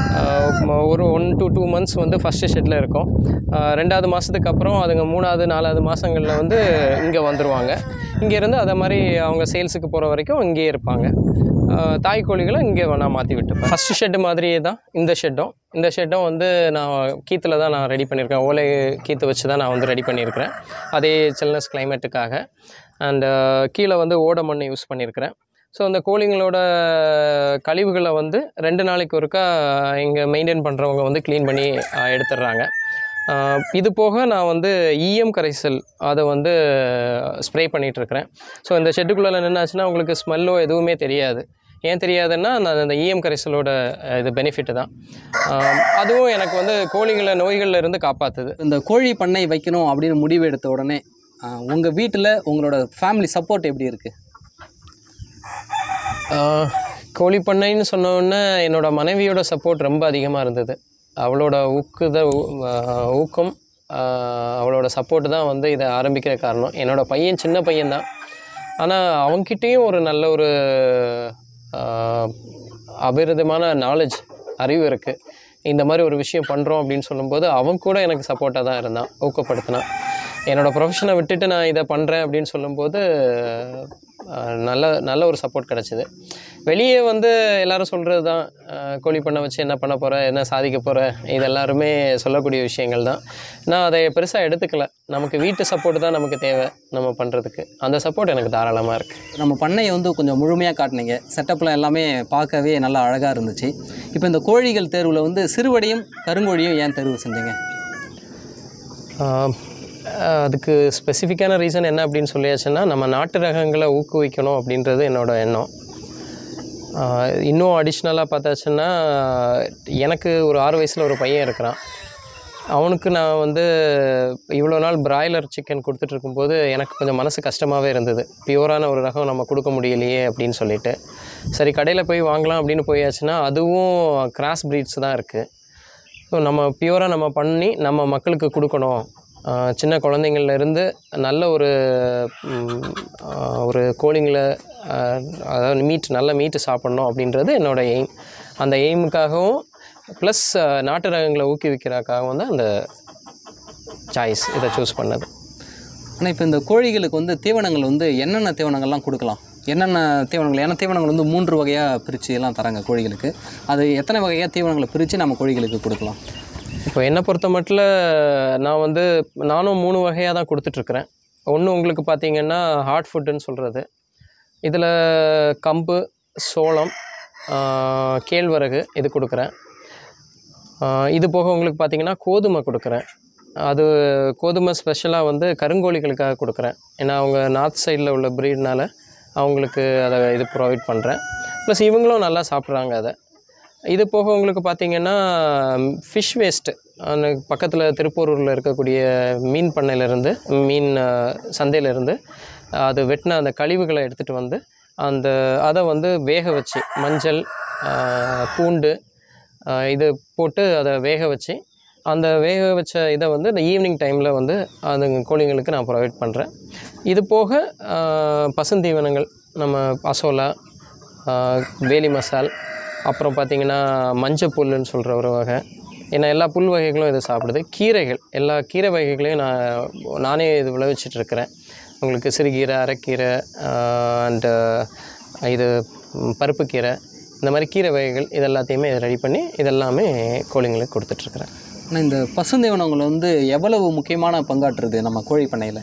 ஒரு ஒன் டு டூ மந்த்ஸ் வந்து ஃபஸ்ட்டு ஷெட்டில் இருக்கும். ரெண்டாவது மாதத்துக்கு அப்புறம் அதுங்க மூணாவது நாலாவது மாதங்களில் வந்து இங்கே வந்துடுவாங்க. இங்கேருந்து அதை மாதிரி அவங்க சேல்ஸுக்கு போகிற வரைக்கும் இங்கேயே இருப்பாங்க. தாய்க்கோழிகளை இங்கே நான் மாற்றி விட்டுப்பேன். ஃபஸ்ட்டு ஷெட்டு மாதிரியே தான் இந்த ஷெட்டும். இந்த ஷெட்டும் வந்து நான் கீத்தில் தான் நான் ரெடி பண்ணியிருக்கேன். ஓலை கீற்று வச்சு தான் நான் வந்து ரெடி பண்ணியிருக்கிறேன், அதே சில்னஸ் கிளைமேட்டுக்காக. அண்டு கீழே வந்து ஓட மண் யூஸ் பண்ணியிருக்கிறேன். ஸோ அந்த கோழிங்களோட கழிவுகளை வந்து ரெண்டு நாளைக்கு ஒருக்கா இங்கே மெயின்டைன் பண்ணுறவங்க வந்து க்ளீன் பண்ணி எடுத்துடுறாங்க. இது போக நான் வந்து ஈயம் கரைசல் அதை வந்து ஸ்ப்ரே பண்ணிகிட்ருக்கிறேன். ஸோ இந்த ஷெட்டுக்குள்ளே நின்னாச்சுன்னா உங்களுக்கு ஸ்மெல்லோ எதுவுமே தெரியாது. ஏன் தெரியாதுன்னா நான் அந்த ஈயம் கரைசலோட இது பெனிஃபிட்டு தான். அதுவும் எனக்கு வந்து கோழிகளை நோய்களில் இருந்து காப்பாற்றுது. இந்த கோழி பண்ணை வைக்கணும் அப்படின்னு முடிவு எடுத்த உடனே உங்கள் வீட்டில் உங்களோட ஃபேமிலி சப்போர்ட் எப்படி இருக்குது? கோழி பண்ணைன்னு சொன்னோன்னே என்னோடய மனைவியோட சப்போர்ட் ரொம்ப அதிகமாக இருந்தது. அவளோட ஊக்குத ஊக்கம் அவளோட சப்போர்ட்டு தான் வந்து இதை ஆரம்பிக்கிற காரணம். என்னோடய பையன் சின்ன பையன்தான், ஆனால் அவங்ககிட்டேயும் ஒரு நல்ல ஒரு அபிரிதமான நாலேஜ் அறிவு இருக்குது. இந்த மாதிரி ஒரு விஷயம் பண்ணுறோம் அப்படின்னு சொல்லும்போது அவன் கூட எனக்கு சப்போர்ட்டாக தான் இருந்தான், ஊக்கப்படுத்தினான். என்னோடய ப்ரொஃபஷனை விட்டுட்டு நான் இதை பண்ணுறேன் அப்படின்னு சொல்லும்போது நல்ல நல்ல ஒரு சப்போர்ட் கிடச்சிது. வெளியே வந்து எல்லோரும் சொல்கிறது தான், கோழி பண்ணை வச்சு என்ன பண்ண போகிற, என்ன சாதிக்க போகிற, இது எல்லாருமே சொல்லக்கூடிய விஷயங்கள் தான். நான் அதை பெருசாக எடுத்துக்கல. நமக்கு வீட்டு சப்போர்ட் தான் நமக்கு தேவை நம்ம பண்ணுறதுக்கு. அந்த சப்போர்ட் எனக்கு தாராளமாக இருக்குது. நம்ம பண்ணையை வந்து கொஞ்சம் முழுமையாக காட்டினீங்க. செட்டப்லாம் எல்லாமே பார்க்கவே நல்லா அழகாக இருந்துச்சு. இப்போ இந்த கோழிகள் தேர்வில் வந்து சிறுவடையும் கருங்கோழியும் ஏன் தேர்வு செஞ்சீங்க? அதுக்கு ஸ்பெசிஃபிக்கான ரீசன் என்ன அப்படின்னு சொல்லியாச்சுன்னா, நம்ம நாட்டு ரகங்களை ஊக்குவிக்கணும் அப்படின்றது என்னோடய எண்ணம். இன்னும் அடிஷ்னலாக பார்த்தாச்சுன்னா, எனக்கு ஒரு ஆறு வயசில் ஒரு பையன் இருக்கிறான். அவனுக்கு நான் வந்து இவ்வளோ நாள் பிராய்லர் சிக்கன் கொடுத்துட்ருக்கும்போது எனக்கு கொஞ்சம் மனசு கஷ்டமாகவே இருந்தது. பியூரான ஒரு ரகம் நம்ம கொடுக்க முடியலையே அப்படின்னு சொல்லிட்டு, சரி கடையில் போய் வாங்கலாம் அப்படின்னு போயாச்சுன்னா அதுவும் கிராஸ் ப்ரீட்ஸ் தான் இருக்குது. ஸோ நம்ம பியூராக நம்ம பண்ணி நம்ம மக்களுக்கு கொடுக்கணும், சின்ன குழந்தைங்கள்லேருந்து நல்ல ஒரு ஒரு கோழிங்களை, அதாவது மீட் நல்ல மீட்டு சாப்பிட்ணும் அப்படின்றது என்னோடய எய்ம். அந்த எய்முக்காகவும் ப்ளஸ் நாட்டு ரகங்களை ஊக்குவிக்கிறதுக்காகவும் தான் அந்த சாய்ஸ் இதை சூஸ் பண்ணது. ஆனால் இப்போ இந்த கோழிகளுக்கு வந்து தீவனங்கள் வந்து என்னென்ன தீவனங்கள்லாம் கொடுக்கலாம்? என்னென்ன தீவனங்கள்? ஏன்னா தீவனங்கள் வந்து மூன்று வகையாக பிரித்து எல்லாம் தராங்க கோழிகளுக்கு. அது எத்தனை வகையாக தீவனங்களை பிரித்து நம்ம கோழிகளுக்கு கொடுக்கலாம்? இப்போ என்னை பொறுத்த மட்டும் நான் வந்து நானும் மூணு வகையாக தான் கொடுத்துட்ருக்குறேன். ஒன்று உங்களுக்கு பார்த்திங்கன்னா ஹார்ட் ஃபுட்டுன்னு சொல்கிறது. இதில் கம்பு, சோளம், கேழ்வரகு இது கொடுக்குறேன். இது போக உங்களுக்கு பார்த்திங்கன்னா கோதுமை கொடுக்குறேன். அது கோதுமை ஸ்பெஷலாக வந்து கருங்கோழிகளுக்காக கொடுக்குறேன். ஏன்னா அவங்க நார்த் சைடில் உள்ள ப்ரீட்னால் அவங்களுக்கு அதை இது ப்ரொவைட் பண்ணுறேன். ப்ளஸ் இவங்களும் நல்லா சாப்பிட்றாங்க அதை. இது போக உங்களுக்கு பார்த்திங்கன்னா ஃபிஷ் வேஸ்ட்டு, அந்த பக்கத்தில் திருப்பூரூரில் இருக்கக்கூடிய மீன் பண்ணையிலேருந்து, மீன் சந்தையிலேருந்து அது வெட்டின அந்த கழிவுகளை எடுத்துகிட்டு வந்து அந்த அதை வந்து வேக வச்சு மஞ்சள், பூண்டு இது போட்டு அதை வேக வச்சு, அந்த வேக வச்ச இதை வந்து இந்த ஈவினிங் டைமில் வந்து அந்த கோழிங்களுக்கு நான் ப்ரொவைட் பண்ணுறேன். இது போக பசுந்தீவனங்கள் நம்ம அசோலா, வேலி மசால், அப்புறம் பார்த்திங்கன்னா மஞ்சள் புல்லுன்னு சொல்கிற ஒரு வகை. ஏன்னா எல்லா புல் வகைகளும் இது சாப்பிடுது. கீரைகள், எல்லா கீரை வகைகளையும் நான் நானே இது விளைவிச்சிட்ருக்கிறேன். உங்களுக்கு சிறுகீரை, அரைக்கீரை, அண்டு இது பருப்பு கீரை, இந்த மாதிரி கீரை வகைகள் இது எல்லாத்தையுமே ரெடி பண்ணி இதெல்லாமே கோழிங்களுக்கு கொடுத்துட்ருக்குறேன். ஆனால் இந்த பசுந்தீவனங்கள் வந்து எவ்வளவு முக்கியமான பங்காற்றுது நம்ம கோழி பண்ணையில்?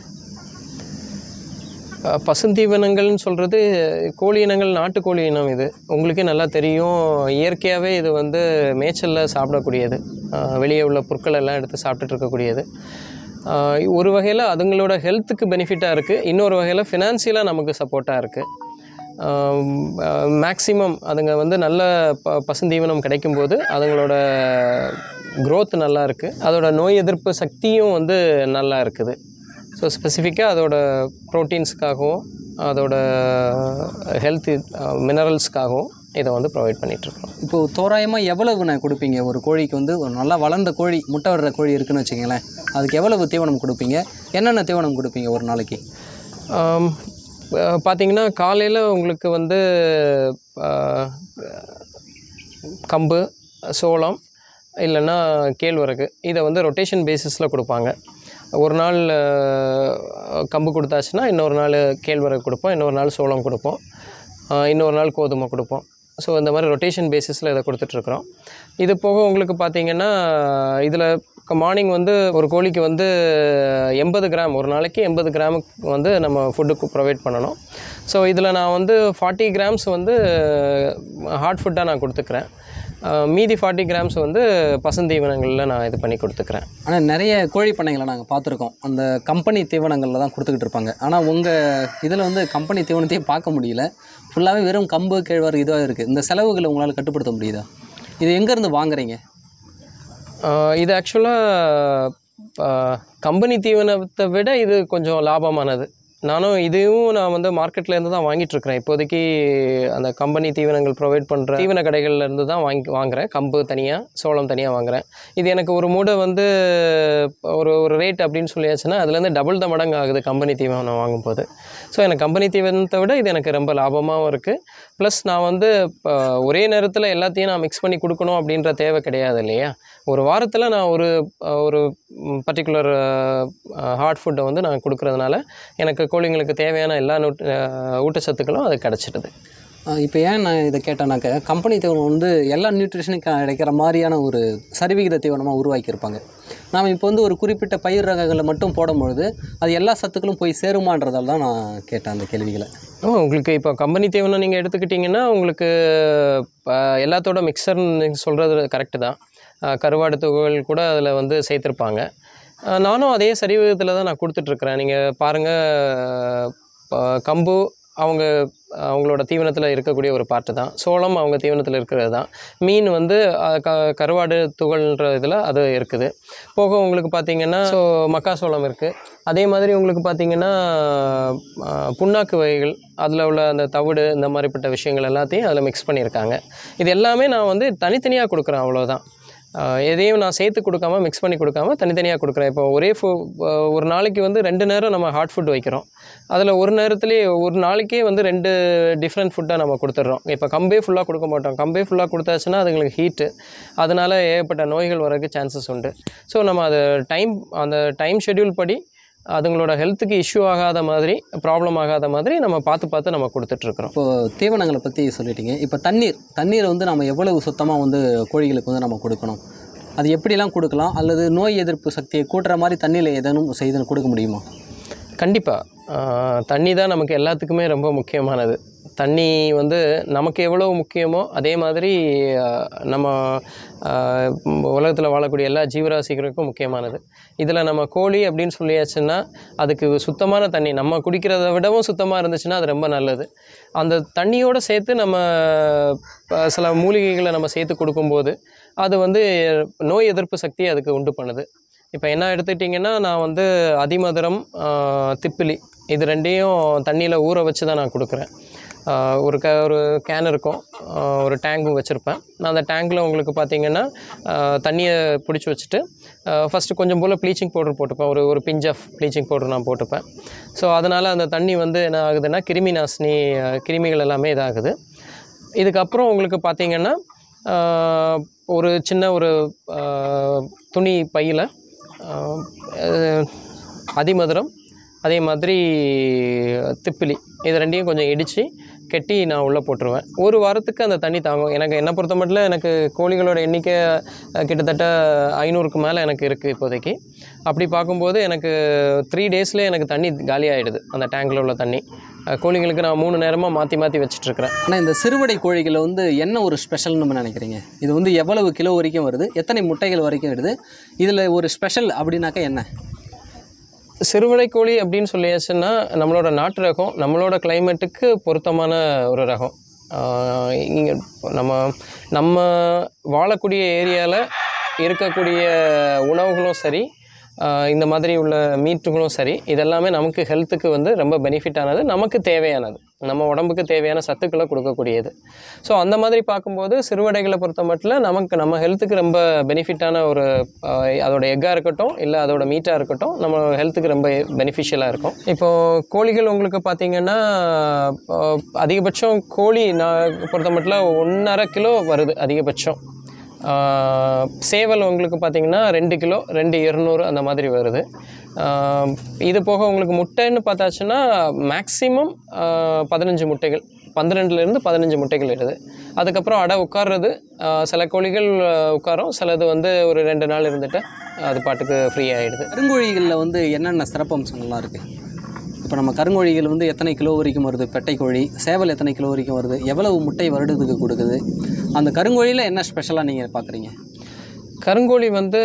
பசுந்தீவனங்கள்னு சொல்கிறது கோழி இனங்கள், நாட்டுக்கோழி இனம். இது உங்களுக்கே நல்லா தெரியும். இயற்கையாகவே இது வந்து மேய்ச்சலில் சாப்பிடக்கூடியது, வெளியே உள்ள பொருட்கள் எல்லாம் எடுத்து சாப்பிட்டுட்டு இருக்கக்கூடியது. ஒரு வகையில் அதுங்களோட ஹெல்த்துக்கு பெனிஃபிட்டாக இருக்குது, இன்னொரு வகையில் ஃபினான்சியலாக நமக்கு சப்போர்ட்டாக இருக்குது. மேக்ஸிமம் அதுங்க வந்து நல்ல ப பசுந்தீவனம் கிடைக்கும்போது அதுங்களோட க்ரோத் நல்லா இருக்குது, அதோட நோய் எதிர்ப்பு சக்தியும் வந்து நல்லா இருக்குது. ஸோ ஸ்பெசிஃபிக்காக அதோட ப்ரோட்டீன்ஸுக்காகவும் அதோட ஹெல்த் மினரல்ஸ்க்காகவும் இதை வந்து ப்ரொவைட் பண்ணிகிட்ருக்கோம். இப்போது தோராயமாக எவ்வளவு நான் கொடுப்பீங்க ஒரு கோழிக்கு? வந்து ஒரு நல்லா வளர்ந்த கோழி, முட்டை விடுற கோழி இருக்குதுன்னு வச்சுங்களேன், அதுக்கு எவ்வளவு தீவனம் கொடுப்பீங்க? என்னென்ன தீவனம் கொடுப்பீங்க ஒரு நாளைக்கு? பார்த்திங்கன்னா காலையில் உங்களுக்கு வந்து கம்பு, சோளம் இல்லைன்னா கேழ்வரகு இதை வந்து ரொட்டேஷன் பேசிஸில் கொடுப்பாங்க. ஒரு நாள் கம்பு கொடுத்தாச்சுன்னா இன்னொரு நாள் கேழ்வரகு கொடுப்போம், இன்னொரு நாள் சோளம் கொடுப்போம், இன்னொரு நாள் கோதுமை கொடுப்போம். ஸோ இந்த மாதிரி ரொட்டேஷன் பேசிஸில் இதை கொடுத்துட்ருக்குறோம். இது போக உங்களுக்கு பார்த்திங்கன்னா இதில் மார்னிங் வந்து ஒரு கோழிக்கு வந்து எண்பது கிராம், ஒரு நாளைக்கு எண்பது கிராமுக்கு வந்து நம்ம ஃபுட்டுக்கு ப்ரொவைட் பண்ணணும். ஸோ இதில் நான் வந்து ஃபார்ட்டி கிராம்ஸ் வந்து ஹார்ட் ஃபுட்டாக நான் கொடுத்துக்கிறேன். மீதி ஃபார்ட்டி கிராம்ஸ் வந்து பசுந்தீவனங்களில் நான் இது பண்ணி கொடுத்துக்கிறேன். ஆனால் நிறைய கோழி பண்ணைகளை நாங்கள் பார்த்துருக்கோம், அந்த கம்பெனி தீவனங்களில் தான் கொடுத்துக்கிட்டு இருப்பாங்க. ஆனால் உங்கள் இதில் வந்து கம்பெனி தீவனத்தையும் பார்க்க முடியல, ஃபுல்லாகவே வெறும் கம்பு, கேழ்வரகு இதுவாக இருக்குது. இந்த செலவுகளை உங்களால் கட்டுப்படுத்த முடியுதா? இது எங்கேருந்து வாங்குறீங்க? இது ஆக்சுவலாக கம்பெனி தீவனத்தை விட இது கொஞ்சம் லாபமானது. நானும் இதையும் நான் வந்து மார்க்கெட்லேருந்து தான் வாங்கிட்டுருக்கிறேன். இப்போதைக்கு அந்த கம்பெனி தீவனங்கள் ப்ரொவைட் பண்ணுற தீவன கடைகள்லேருந்து தான் வாங்கி வாங்குகிறேன். கம்பு தனியாக, சோளம் தனியாக வாங்குகிறேன். இது எனக்கு ஒரு மூடை வந்து ஒரு ஒரு ரேட் அப்படின்னு சொல்லியாச்சுன்னா அதுலேருந்து டபுள் த மடங்கு ஆகுது கம்பெனி தீவனம் வாங்கும்போது. ஸோ எனக்கு கம்பெனி தீவனத்தை விட இது எனக்கு ரொம்ப லாபமாகவும் இருக்குது. ப்ளஸ் நான் வந்து இப்போ ஒரே நேரத்தில் எல்லாத்தையும் நான் மிக்ஸ் பண்ணி கொடுக்கணும் அப்படின்ற தேவை கிடையாது இல்லையா. ஒரு வாரத்தில் நான் ஒரு ஒரு பர்டிகுலர் ஹார்ட் ஃபுட்டை வந்து நான் கொடுக்குறதுனால எனக்கு கோழிங்களுக்கு தேவையான எல்லா நூட் ஊட்டச்சத்துக்களும் அது கிடச்சிடுது. இப்போ ஏன் நான் இதை கேட்டேன்னாக்க, கம்பெனி தீவனம் வந்து எல்லா நியூட்ரிஷனும் கிடைக்கிற மாதிரியான ஒரு சரிவிகித தீவனமாக உருவாக்கியிருப்பாங்க. நாம் இப்போ வந்து ஒரு குறிப்பிட்ட பயிர் ரகங்களை மட்டும் போடும்பொழுது அது எல்லா சத்துக்களும் போய் சேருமான்றதால தான் நான் கேட்டேன் அந்த கேள்விகளை. ஆமாம், உங்களுக்கு இப்போ கம்பெனி தீவனம் நீங்கள் எடுத்துக்கிட்டிங்கன்னா உங்களுக்கு எல்லாத்தோட மிக்சர்னு நீங்கள் சொல்கிறது கரெக்டு தான். கருவாடு துகள் கூட அதில் வந்து சேர்த்துருப்பாங்க. நானும் அதே சரிவிகிதத்தில் தான் நான் கொடுத்துட்ருக்குறேன். நீங்கள் பாருங்கள், கம்பு அவங்க அவங்களோட தீவனத்தில் இருக்கக்கூடிய ஒரு பார்ட்டு தான். சோளம் அவங்க தீவனத்தில் இருக்கிறது தான். மீன் வந்து க கருவாடு துகள்ன்ற இதில் அது இருக்குது. போக உங்களுக்கு பார்த்திங்கன்னா ஸோ மக்காசோளம் இருக்குது. அதே மாதிரி உங்களுக்கு பார்த்திங்கன்னா புண்ணாக்கு வகைகள், அதில் உள்ள அந்த தவிடு, இந்த மாதிரிப்பட்ட விஷயங்கள் எல்லாத்தையும் அதில் மிக்ஸ் பண்ணியிருக்காங்க. இது எல்லாமே நான் வந்து தனித்தனியாக கொடுக்குறேன், அவ்வளோதான். எதையும் நான் சேர்த்து கொடுக்காம மிக்ஸ் பண்ணி கொடுக்காம தனித்தனியாக கொடுக்குறேன். இப்போ ஒரே ஃபு ஒரு நாளைக்கு வந்து ரெண்டு நேரம் நம்ம ஹாட் ஃபுட் வைக்கிறோம். அதில் ஒரு நேரத்துலேயே ஒரு நாளைக்கே வந்து ரெண்டு டிஃப்ரெண்ட் ஃபுட்டாக நம்ம கொடுத்துட்றோம். இப்போ கம்பே ஃபுல்லாக கொடுக்க மாட்டோம். கம்பே ஃபுல்லாக கொடுத்தாச்சுன்னா அதுங்களுக்கு ஹீட்டு, அதனால் ஏகப்பட்ட நோய்கள் வரதுக்கு சான்சஸ் உண்டு. ஸோ நம்ம அது டைம் அந்த டைம் ஷெட்யூல் படி அதுங்களோட ஹெல்த்துக்கு இஷ்யூ ஆகாத மாதிரி, ப்ராப்ளம் ஆகாத மாதிரி நம்ம பார்த்து பார்த்து நம்ம கொடுத்துட்ருக்குறோம். இப்போது தீவனங்களை பற்றி சொல்லிட்டீங்க. இப்போ தண்ணீர் தண்ணீரை வந்து நம்ம எவ்வளவு சுத்தமாக வந்து கோழிகளுக்கு வந்து நம்ம கொடுக்கணும், அது எப்படிலாம் கொடுக்கலாம், அல்லது நோய் எதிர்ப்பு சக்தியை கூட்டுற மாதிரி தண்ணியில் ஏதேனும் செய்து கொடுக்க முடியுமா? கண்டிப்பாக தண்ணி தான் நமக்கு எல்லாத்துக்குமே ரொம்ப முக்கியமானது. தண்ணி வந்து நமக்கு எவ்வளோ முக்கியமோ அதே மாதிரி நம்ம உலகத்தில் வாழக்கூடிய எல்லா ஜீவராசிகளுக்கும் முக்கியமானது. இதில் நம்ம கோழி அப்படின்னு சொல்லியாச்சுன்னா அதுக்கு சுத்தமான தண்ணி, நம்ம குடிக்கிறத விடவும் சுத்தமாக இருந்துச்சுன்னா அது ரொம்ப நல்லது. அந்த தண்ணியோடு சேர்த்து நம்ம சில மூலிகைகளை நம்ம சேர்த்து கொடுக்கும்போது அது வந்து நோய் எதிர்ப்பு சக்தியை அதுக்கு உண்டு பண்ணுது. இப்போ என்ன எடுத்துக்கிட்டிங்கன்னா, நான் வந்து அதிமதுரம், திப்பிலி இது ரெண்டையும் தண்ணியில் ஊற வச்சு தான் நான் கொடுக்குறேன். ஒரு க ஒரு கேன் இருக்கும், ஒரு டேங்கும் வச்சுருப்பேன். நான் அந்த டேங்கில் உங்களுக்கு பார்த்திங்கன்னா தண்ணியை பிடிச்சி வச்சுட்டு ஃபஸ்ட்டு கொஞ்சம் போல் ப்ளீச்சிங் பவுடர் போட்டுப்பேன். ஒரு ஒரு பிஞ்ச் ஆஃப் ப்ளீச்சிங் பவுடர் நான் போட்டுப்பேன். ஸோ அதனால் அந்த தண்ணி வந்து என்ன ஆகுதுன்னா, கிருமி நாசினி, கிருமிகள் எல்லாமே இதாகுது. இதுக்கப்புறம் உங்களுக்கு பார்த்திங்கன்னா ஒரு சின்ன ஒரு துணி பையில் அதிமதுரம், அதே மாதிரி திப்பிலி இது ரெண்டையும் கொஞ்சம் இடித்து கெட்டி நான் உள்ளே போட்டுருவேன். ஒரு வாரத்துக்கு அந்த தண்ணி தாங்கும். எனக்கு என்னை பொறுத்த மட்டும் எனக்கு கோழிகளோட எண்ணிக்கை கிட்டத்தட்ட ஐநூறுக்கு மேலே எனக்கு இருக்குது இப்போதைக்கு. அப்படி பார்க்கும்போது எனக்கு த்ரீ டேஸ்லேயே எனக்கு தண்ணி காலி ஆகிடுது, அந்த டேங்கில் உள்ள தண்ணி. கோழிங்களுக்கு நான் மூணு நேரமாக மாற்றி மாற்றி வச்சிட்ருக்கிறேன். ஆனால் இந்த சிறுவடை கோழிகளை வந்து என்ன ஒரு ஸ்பெஷல்னு நம்ம நினைக்கிறீங்க? இது வந்து எவ்வளவு கிலோ வரைக்கும் வருது, எத்தனை முட்டைகள் வரைக்கும் வருது, இதில் ஒரு ஸ்பெஷல் அப்படின்னாக்கா என்ன? சிறுவடை கோழி அப்படின்னு சொல்லியாச்சுன்னா நம்மளோட நாட்டு ரகம், நம்மளோட கிளைமேட்டுக்கு பொருத்தமான ஒரு ரகம். இங்கே நம்ம நம்ம வாழக்கூடிய ஏரியாவில் இருக்கக்கூடிய உணவுகளும் சரி, இந்த மாதிரி உள்ள மீட்டுகளும் சரி, இதெல்லாமே நமக்கு ஹெல்த்துக்கு வந்து ரொம்ப பெனிஃபிட்டானது, நமக்கு தேவையானது, நம்ம உடம்புக்கு தேவையான சத்துக்களை கொடுக்கக்கூடியது. ஸோ அந்த மாதிரி பார்க்கும்போது சிறுவடைகளை பொறுத்த மட்டும் நமக்கு நம்ம ஹெல்த்துக்கு ரொம்ப பெனிஃபிட்டான ஒரு அதோட எக்காக இருக்கட்டும் இல்லை அதோட மீட்டாக இருக்கட்டும் நம்ம ஹெல்த்துக்கு ரொம்ப பெனிஃபிஷியலாக இருக்கும். இப்போது கோழிகள் உங்களுக்கு பார்த்திங்கன்னா அதிகபட்சம் கோழி நான் பொறுத்த மட்டும் ஒன்றரை கிலோ வருது அதிகபட்சம். சேவல் உங்களுக்கு பார்த்திங்கன்னா ரெண்டு கிலோ ரெண்டு இரநூறு அந்த மாதிரி வருது. இது போக உங்களுக்கு முட்டைன்னு பார்த்தாச்சுன்னா மேக்ஸிமம் பதினஞ்சு முட்டைகள், பன்னிரெண்டுலேருந்து பதினஞ்சு முட்டைகள் இடுது. அதுக்கப்புறம் அடை உட்கார்றது, சில கோழிகள் உட்காரும், சிலது வந்து ஒரு ரெண்டு நாள் இருந்துட்டு அது பாட்டுக்கு ஃப்ரீ ஆகிடுது. கருங்கோழிகளில் வந்து என்னென்ன சிறப்பம்சங்கள்லாம் இருக்குது? இப்போ நம்ம கருங்கோழிகள் வந்து எத்தனை கிலோ வரைக்கும் வருது, பெட்டை கோழி, சேவல் எத்தனை கிலோ வரைக்கும் வருது, எவ்வளவு முட்டை வருடத்துக்கு கொடுக்குது, அந்த கருங்கோழியில் என்ன ஸ்பெஷலாக நீங்கள் பார்க்குறீங்க? கருங்கோழி வந்து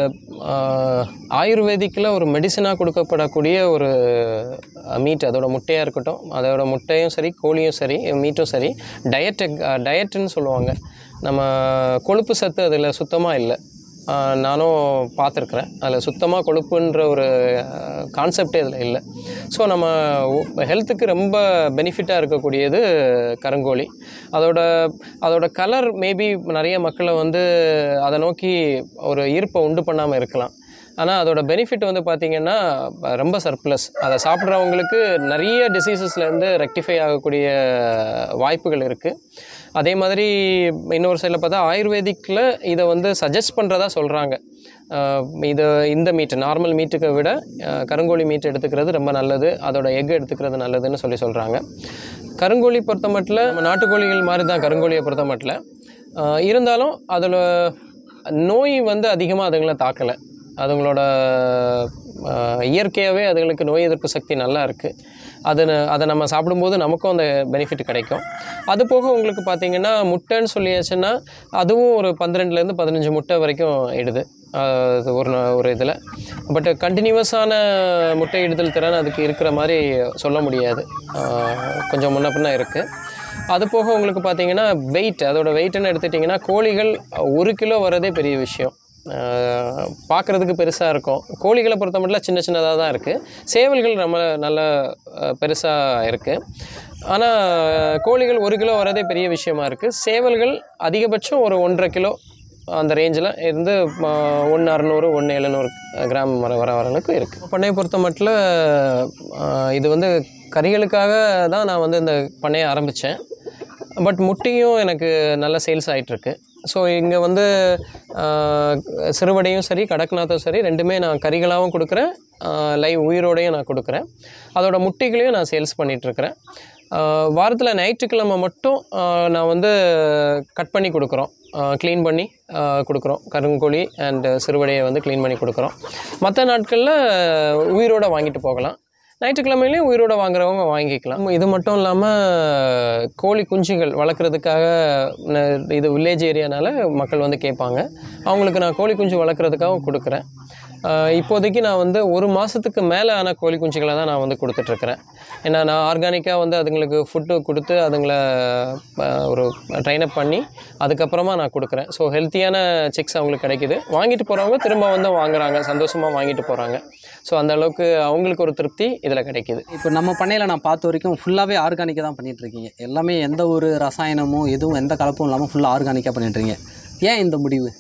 ஆயுர்வேதிக்கில் ஒரு மெடிசனாக கொடுக்கப்படக்கூடிய ஒரு மீட். அதோட முட்டையாக இருக்கட்டும், அதோட முட்டையும் சரி, கோழியும் சரி, மீட்டும் சரி, டயட்டு டயட்டுன்னு சொல்லுவாங்க. நம்ம கொழுப்பு சத்து அதில் சுத்தமாக இல்லை. நானும் பார்த்துருக்குறேன், அதில் சுத்தமாக கொழுப்புன்ற ஒரு கான்செப்டே அதில் இல்லை. ஸோ நம்ம ஹெல்த்துக்கு ரொம்ப பெனிஃபிட்டாக இருக்கக்கூடியது கருங்கோழி. அதோட அதோட கலர் மேபி நிறைய மக்களை வந்து அதை நோக்கி ஒரு ஈர்ப்பை உண்டு பண்ணாமல் இருக்கலாம். ஆனால் அதோட பெனிஃபிட் வந்து பார்த்திங்கன்னா ரொம்ப சர்ப்ளஸ். அதை சாப்பிட்றவங்களுக்கு நிறைய டிசீசஸ்லேருந்து ரெக்டிஃபை ஆகக்கூடிய வாய்ப்புகள் இருக்குது. அதே மாதிரி இன்னொரு சைடில் பார்த்தா ஆயுர்வேதிக்கில் இதை வந்து சஜஸ்ட் பண்ணுறதா சொல்கிறாங்க. இது இந்த மீட் நார்மல் மீட்டுக்கு விட கருங்கோழி மீட் எடுத்துக்கிறது ரொம்ப நல்லது, அதோட எக் எடுத்துக்கிறது நல்லதுன்னு சொல்லி சொல்கிறாங்க. கருங்கோழி பொறுத்த மட்டும் நம்ம நாட்டுக்கோழிகள் மாதிரி தான் கருங்கோழியை பொறுத்த மட்டும் இருந்தாலும் அதில் நோய் வந்து அதிகமாக அதுங்களை தாக்கலை. அதுங்களோட இயற்கையாகவே அதுங்களுக்கு நோய் எதிர்ப்பு சக்தி நல்லா இருக்குது. அதை அதை நம்ம சாப்பிடும்போது நமக்கும் அந்த பெனிஃபிட் கிடைக்கும். அது போக உங்களுக்கு பார்த்திங்கன்னா முட்டைன்னு சொல்லியாச்சுன்னா அதுவும் ஒரு பன்னிரெண்டுலேருந்து பதினஞ்சு முட்டை வரைக்கும் இடுது அது ஒரு ஒரு இதில். பட் கண்டினியூவஸான முட்டை இடுதல் திறன் அதுக்கு இருக்கிற மாதிரி சொல்ல முடியாது, கொஞ்சம் முன்ன பின்ன இருக்குது. அது போக உங்களுக்கு பார்த்திங்கன்னா வெயிட், அதோடய வெயிட்டுன்னு எடுத்துட்டிங்கன்னா கோழிகள் ஒரு கிலோ வரதே பெரிய விஷயம். பார்க்குறதுக்கு பெருசாக இருக்கும். கோழிகளை பொறுத்த மட்டும் சின்ன சின்னதாக தான் இருக்குது. சேவல்கள் நம்ம நல்ல பெருசாக இருக்குது. ஆனால் கோழிகள் ஒரு கிலோ வரதே பெரிய விஷயமா இருக்குது. சேவல்கள் அதிகபட்சம் ஒரு ஒன்றரை கிலோ அந்த ரேஞ்சில் இருந்து ஒன்று அறநூறு ஒன்று எழுநூறு கிராம் வர வர வரலுக்கு இருக்குது. பண்ணையை பொறுத்த மட்டும் இது வந்து கறிகளுக்காக தான் நான் வந்து இந்த பண்ணையை ஆரம்பித்தேன். பட் முட்டையும் எனக்கு நல்ல சேல்ஸ் ஆகிட்டுருக்கு. ஸோ இங்கே வந்து சிறுவடையும் சரி கடக்நாத்தும் சரி ரெண்டுமே நான் கறிகளாகவும் கொடுக்குறேன், லைவ் உயிரோடையும் நான் கொடுக்குறேன். அதோடய முட்டைகளையும் நான் சேல்ஸ் பண்ணிகிட்ருக்கிறேன். வாரத்தில் ஞாயிற்றுக்கிழமை மட்டும் நான் வந்து கட் பண்ணி கொடுக்குறோம், க்ளீன் பண்ணி கொடுக்குறோம். கருங்கோழி அண்டு சிறுவடையை வந்து க்ளீன் பண்ணி கொடுக்குறோம். மற்ற நாட்களில் உயிரோடு வாங்கிட்டு போகலாம். ஞாயிற்றுக்கிழமையிலையும் உயிரோடு வாங்குறவங்க வாங்கிக்கலாம். இது மட்டும் இல்லாமல் கோழி குஞ்சுகள் வளர்க்குறதுக்காக இது வில்லேஜ் ஏரியானால மக்கள் வந்து கேட்பாங்க. அவங்களுக்கு நான் கோழி குஞ்சு வளர்க்குறதுக்காக கொடுக்குறேன். இப்போதைக்கு நான் வந்து ஒரு மாதத்துக்கு மேலே ஆன கோழி குஞ்சுகளை தான் நான் வந்து கொடுத்துட்ருக்குறேன். ஏன்னா நான் ஆர்கானிக்காக வந்து அதுங்களுக்கு ஃபுட்டு கொடுத்து அதுங்களை ஒரு ட்ரைனப் பண்ணி அதுக்கப்புறமா நான் கொடுக்குறேன். ஸோ ஹெல்த்தியான சிக்ஸ் அவங்களுக்கு கிடைக்கிது. வாங்கிட்டு போகிறவங்க திரும்ப வந்து வாங்குறாங்க, சந்தோஷமாக வாங்கிட்டு போகிறாங்க. ஸோ அந்த அளவுக்கு அவங்களுக்கு ஒரு திருப்தி இதில் கிடைக்கிது. இப்போ நம்ம பண்ணையில் நான் பார்த்த வரைக்கும் ஃபுல்லாகவே ஆர்கானிக்காக தான் பண்ணிகிட்ருக்கீங்க. எல்லாமே எந்த ஒரு ரசாயனமும் எதுவும் எந்த கலப்பும் இல்லாமல் ஃபுல்லாக ஆர்கானிக்காக பண்ணிட்டுருக்கீங்க. ஏன் இந்த முடிவு?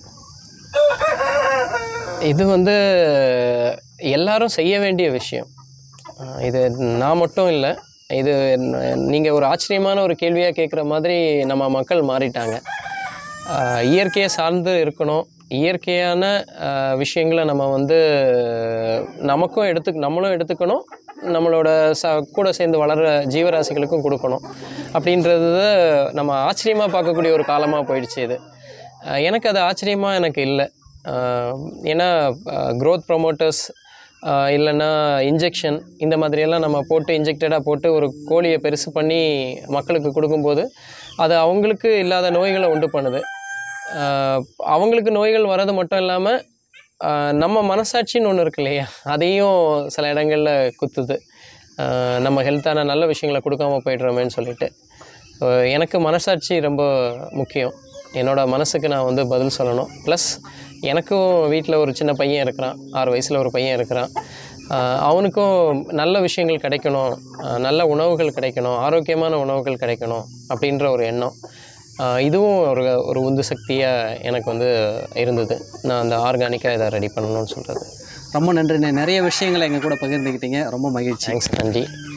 இது வந்து எல்லாரும் செய்ய வேண்டிய விஷயம். இது நான் மட்டும் இல்லை, இது நீங்கள் ஒரு ஆச்சரியமான ஒரு கேள்வியாக கேட்குற மாதிரி நம்ம மக்கள் மாறிட்டாங்க. இயற்கையை சார்ந்து இருக்கணும், இயற்கையான விஷயங்களை நம்ம வந்து நமக்கும் எடுத்து நம்மளும் எடுத்துக்கணும், நம்மளோட ச கூட சேர்ந்து வளர்கிற ஜீவராசிகளுக்கும் கொடுக்கணும் அப்படின்றது நம்ம ஆச்சரியமாக பார்க்கக்கூடிய ஒரு காலமாக போயிடுச்சு. இது எனக்கு அது ஆச்சரியமாக எனக்கு இல்லை. ஏன்னா க்ரோத் ப்ரொமோட்டர்ஸ் இல்லைன்னா இன்ஜெக்ஷன் இந்த மாதிரியெல்லாம் நம்ம போட்டு இன்ஜெக்டடாக போட்டு ஒரு கோழியை பெருசு பண்ணி மக்களுக்கு கொடுக்கும்போது அது அவங்களுக்கு இல்லாத நோய்களை உண்டு பண்ணுது. அவங்களுக்கு நோய்கள் வர்றது மட்டும் இல்லாமல் நம்ம மனசாட்சின்னு ஒன்று இருக்கு இல்லையா, அதையும் சில இடங்களில் குத்துது. நம்ம ஹெல்த்தான நல்ல விஷயங்களை கொடுக்காமல் போய்ட்றோமேன்னு சொல்லிட்டு எனக்கு மனசாட்சி ரொம்ப முக்கியம். என்னோடய மனசுக்கு நான் வந்து பதில் சொல்லணும். ப்ளஸ் எனக்கும் வீட்டில் ஒரு சின்ன பையன் இருக்கிறான், ஆறு வயசில் ஒரு பையன் இருக்கிறான். அவனுக்கும் நல்ல விஷயங்கள் கிடைக்கணும், நல்ல உணவுகள் கிடைக்கணும், ஆரோக்கியமான உணவுகள் கிடைக்கணும் அப்படின்ற ஒரு எண்ணம். இதுவும் ஒரு ஒரு உந்து சக்தியாக எனக்கு வந்து இருந்தது. நான் அந்த ஆர்கானிக்காக இதை ரெடி பண்ணணும்னு சொல்கிறது. ரொம்ப நன்றி. நிறைய விஷயங்களை எங்கள் கூட பகிர்ந்துக்கிட்டீங்க. ரொம்ப மகிழ்ச்சி. தேங்க்ஸ். நன்றி.